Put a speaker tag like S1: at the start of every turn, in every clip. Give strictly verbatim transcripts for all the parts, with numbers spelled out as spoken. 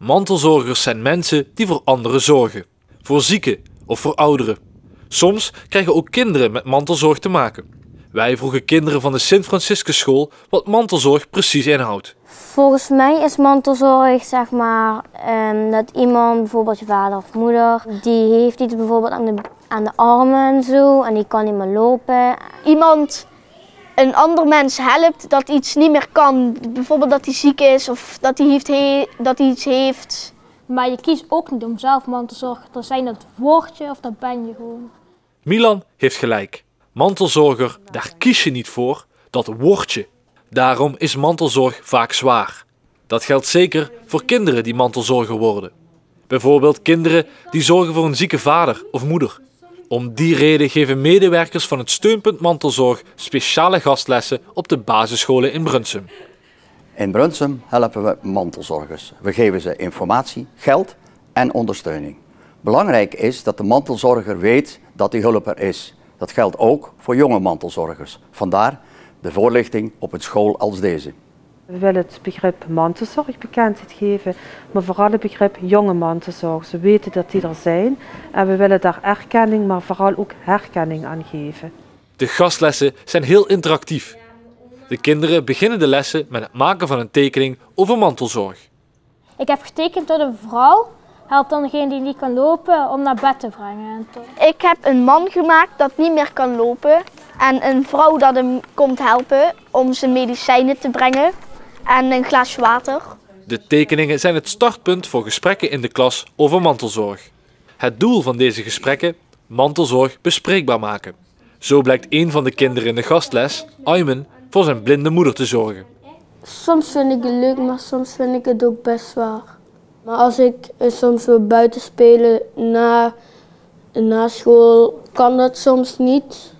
S1: Mantelzorgers zijn mensen die voor anderen zorgen. Voor zieken of voor ouderen. Soms krijgen ook kinderen met mantelzorg te maken. Wij vroegen kinderen van de Sint Franciscus School wat mantelzorg precies inhoudt.
S2: Volgens mij is mantelzorg zeg maar um, dat iemand, bijvoorbeeld je vader of moeder, die heeft iets bijvoorbeeld aan de, aan de armen en zo en die kan niet meer lopen.
S3: Iemand een ander mens helpt dat iets niet meer kan, bijvoorbeeld dat hij ziek is of dat hij, heeft he dat hij iets heeft.
S4: Maar je kiest ook niet om zelf mantelzorger te zijn, dat word je of dat ben je gewoon.
S1: Milan heeft gelijk. Mantelzorger, daar kies je niet voor, dat word je. Daarom is mantelzorg vaak zwaar. Dat geldt zeker voor kinderen die mantelzorger worden. Bijvoorbeeld kinderen die zorgen voor een zieke vader of moeder. Om die reden geven medewerkers van het steunpunt mantelzorg speciale gastlessen op de basisscholen in Brunsum.
S5: In Brunsum helpen we mantelzorgers. We geven ze informatie, geld en ondersteuning. Belangrijk is dat de mantelzorger weet dat die hulp er is. Dat geldt ook voor jonge mantelzorgers. Vandaar de voorlichting op een school als deze.
S6: We willen het begrip mantelzorg bekendheid geven, maar vooral het begrip jonge mantelzorg. Ze weten dat die er zijn en we willen daar erkenning, maar vooral ook herkenning aan geven.
S1: De gastlessen zijn heel interactief. De kinderen beginnen de lessen met het maken van een tekening over mantelzorg.
S4: Ik heb getekend dat een vrouw helpt dan degene die niet kan lopen om naar bed te brengen.
S3: Ik heb een man gemaakt dat niet meer kan lopen en een vrouw dat hem komt helpen om zijn medicijnen te brengen en een glas water.
S1: De tekeningen zijn het startpunt voor gesprekken in de klas over mantelzorg. Het doel van deze gesprekken: mantelzorg bespreekbaar maken. Zo blijkt een van de kinderen in de gastles, Ayman, voor zijn blinde moeder te zorgen.
S7: Soms vind ik het leuk, maar soms vind ik het ook best zwaar. Maar als ik soms wil buiten spelen na, na school, kan dat soms niet.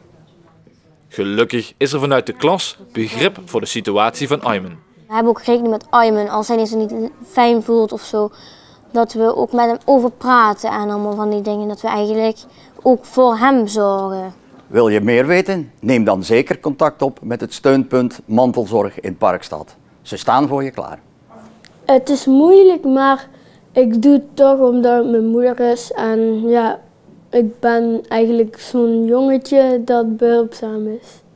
S1: Gelukkig is er vanuit de klas begrip voor de situatie van Ayman.
S2: We hebben ook rekening met Ayman, als hij zich niet fijn voelt of zo. Dat we ook met hem over praten en allemaal van die dingen. Dat we eigenlijk ook voor hem zorgen.
S5: Wil je meer weten? Neem dan zeker contact op met het steunpunt Mantelzorg in Parkstad. Ze staan voor je klaar.
S7: Het is moeilijk, maar ik doe het toch omdat het mijn moeder is. En ja, ik ben eigenlijk zo'n jongetje dat behulpzaam is.